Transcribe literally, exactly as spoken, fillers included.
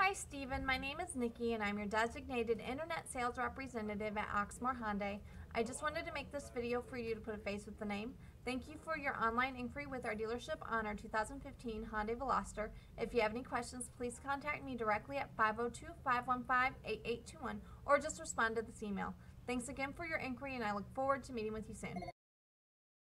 Hi Stephen, my name is Nikki and I'm your designated internet sales representative at Oxmoor Hyundai. I just wanted to make this video for you to put a face with the name. Thank you for your online inquiry with our dealership on our two thousand fifteen Hyundai Veloster. If you have any questions, please contact me directly at five oh two, five one five, eight eight two one or just respond to this email. Thanks again for your inquiry and I look forward to meeting with you soon.